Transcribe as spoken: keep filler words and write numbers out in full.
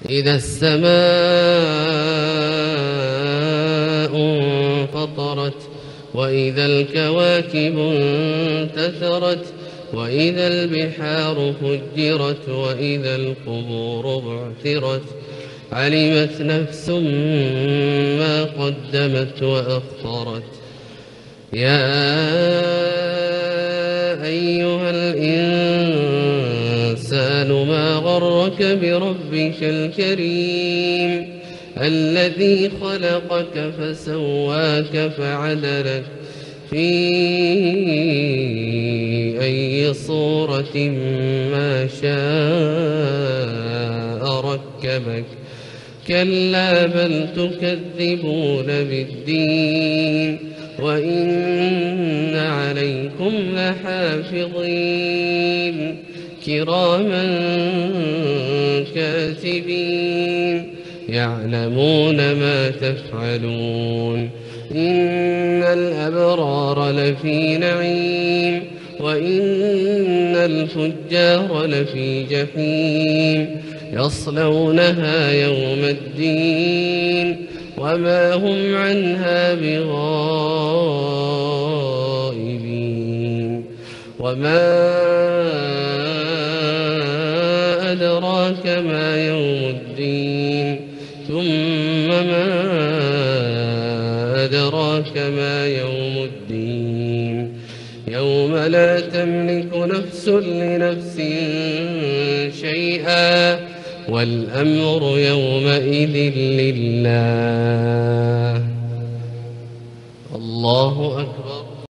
إذا السماء انفطرت وإذا الكواكب انتثرت وإذا البحار فجرت وإذا القبور بعثرت علمت نفس ما قدمت وأخرت يا أيها الإنسان ما غرك بربك الكريم الذي خلقك فسواك فعدلك في أي صورة ما شاء ركبك كلا بل تكذبون بالدين وإن عليكم لحافظين كراما كاتبين يعلمون ما تفعلون إن الأبرار لفي نعيم وإن الفجار لفي جحيم يصلونها يوم الدين وما هم عنها بغائبين وما أدراك ما يوم الدين ثم ما أدراك ما يوم الدين يوم لا تملك نفس لنفس شيئا والأمر يومئذ لله. الله أكبر.